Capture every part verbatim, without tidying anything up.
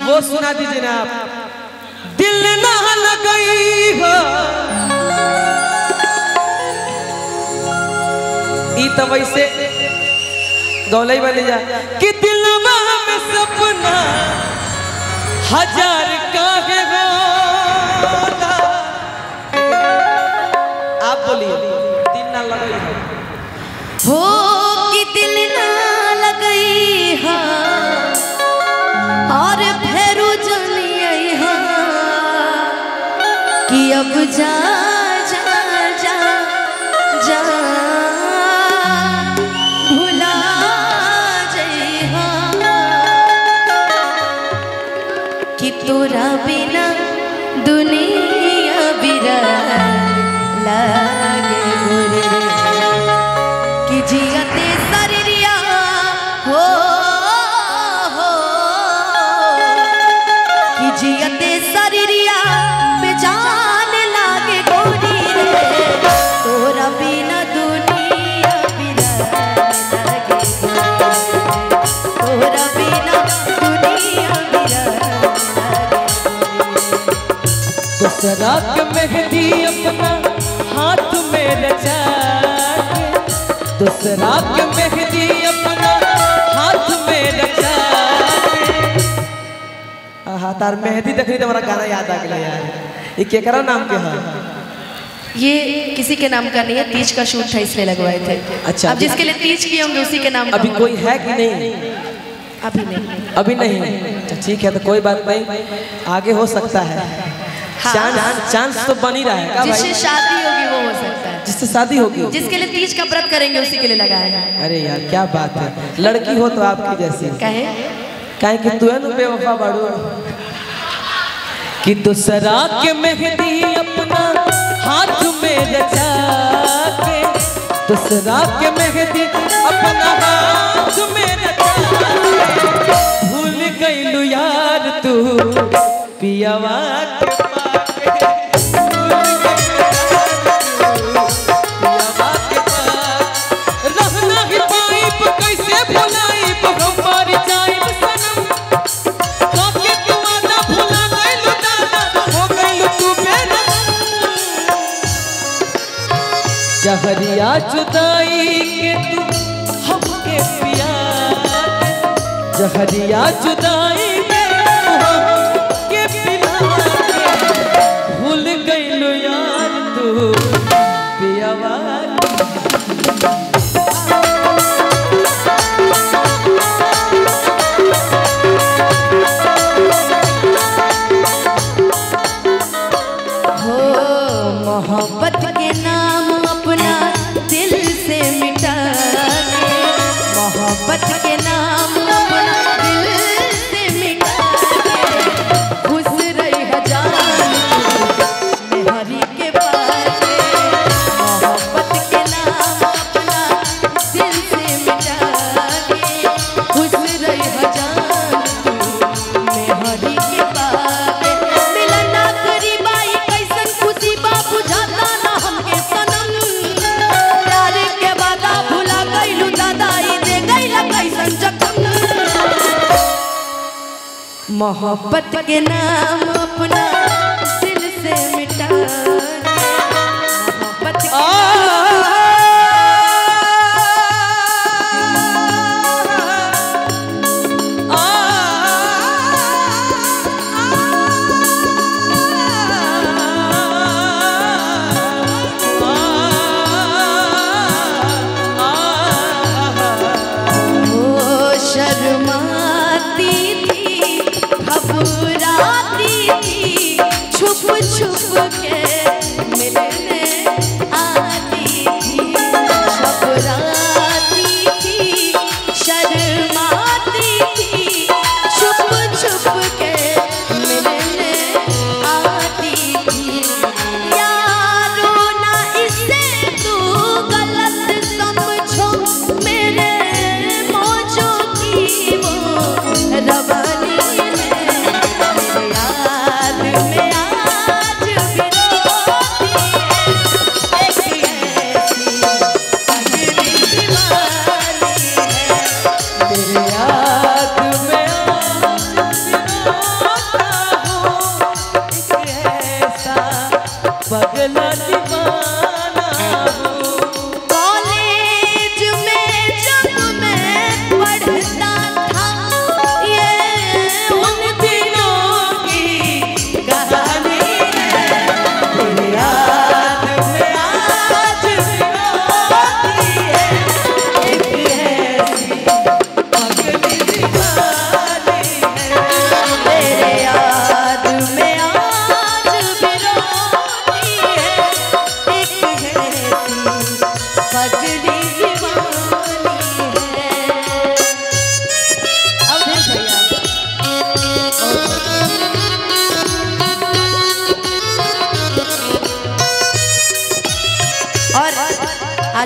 वो सुना दीजिए ना आप। दिल ना लगई हो ई तो वैसे गौलई वाली जा कि दिलवा में सपना हजार काहे होता। आप बोलिए दिल ना लगई हो कि दिल ना लगई हा और फेरू जलिए हा कि अब जा जा जा जा भुला जइहा कि तोरा बिना दुनिया बिरान लागे गोरे कि जियते शरीरिया हो हो कि जियते शरीरिया बेजान लागे गोरी रे तोरा बिना दुनिया बिरान लागे तोरा बिना दुनिया बिरान दूसरा के मेहंदी अपना हाथ में रचा के दूसरा के मेहंदी अपना हाथ में रचा के। आहा तार मेहंदी देख रही तो हमारा गाना याद आ गया यार। ये केकरा नाम के है? ये किसी के नाम का नहीं है, तीज का शूट था इसलिए लगवाए थे। अच्छा अब जिसके लिए तीज किए होंगे उसी के नाम का अभी कोई है कि नहीं? अभी नहीं अभी नहीं। अच्छा ठीक है तो कोई बात नहीं, आगे हो सकता है। हाँ। चांस चांस तो बन ही रहा है। जिससे शादी होगी वो हो सकता है, जिससे शादी होगी जिसके लिए तीज का व्रत करेंगे उसी के लिए लगाएगा। अरे यार क्या बात है, लड़की हो तो आपकी जैसी कहे कहे कि तू है ना बेवफा बाड़ू कि दूसरा के मेहंदी अपना हाथ में रचा के दूसरा के मेहंदी अपना हाथ में रचा के भूल गईलू यार तू पियावा के जहरिया जुदाई के तू हमके पिया जहरिया जुदाई में हमके पिला भूल गईलू यार तू पियावा। हो मोहब्बत के नाम अपना दिल से मिटा के मोहब्बत के नाम अपना दिल से मिटा के खुश रही हजार मेहरी के पास मोहब्बत के नाम अपना दिल से मिटा के खुश रही हजार मेहरी के पास मिलना करीबाई कैसन खुशी बा बुझाता ना हमके सनम प्यार के वादा भुला गईलू दादाई दे गईला कैसन जखम मोहब्बत के नाम अपना दिल से मिटा मोहब्बत शर्माती थी घबराती थी छुप छुप के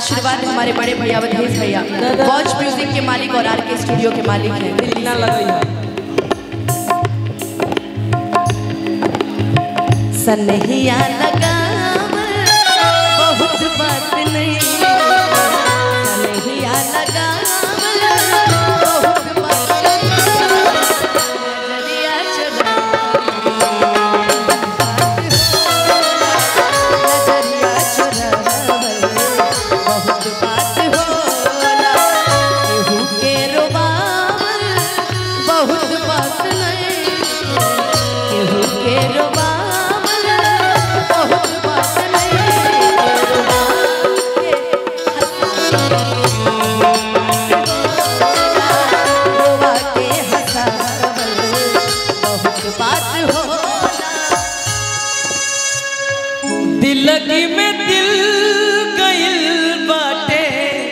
आशीर्वाद हमारे बड़े भैया अवधेश भैया वॉच म्यूजिक के मालिक और आर के स्टूडियो के मालिक हैं। दिल ना लगई है सनहिया लगा बहुत बात नहीं, सनहिया लगा बहुत बात नजरिया चुरा नजरिया चुरा बहुत बात होला केहू के रोबावल बहुत बात नहीं, केहू के रोबावल दिलगी में दिल गइल बाटे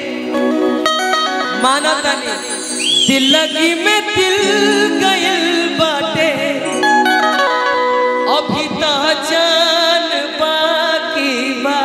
माना तानी दिलगी में दिल गइल बाटे अभी तो जान बाकी बा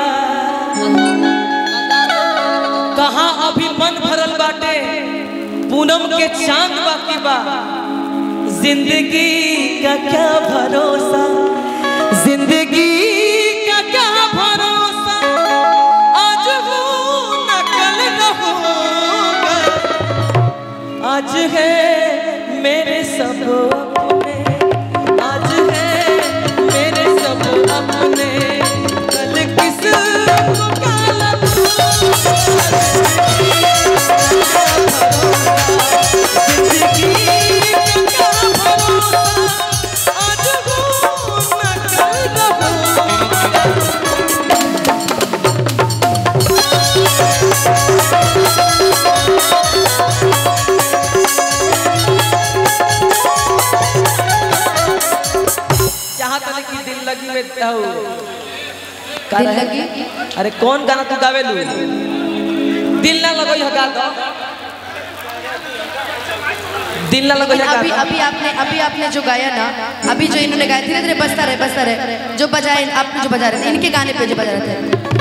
कहाँ अभी मन भरल बाटे पूनम के चांद बाकी बा जिंदगी का क्या भरोसा जिंदगी का क्या भरोसा आज हो न कल न होगा आज है मेरे सब अपने आज है मेरे सब अपने कल किस को काला जिंदगी का क्या भरोसा आज हो न कल न होगा। दिल लगी में दिल लगी अरे कौन गाना तू गावे लू दिल ना लगो यह गा दो दिल ना लगो यह गा अभी अभी आपने अभी आपने जो गाया ना अभी जो इन्होंने गाया धीरे धीरे बजता रहे बजता रहे जो बजाए आपने जो बजा रहे थे इनके गाने पे जो बजा रहे थे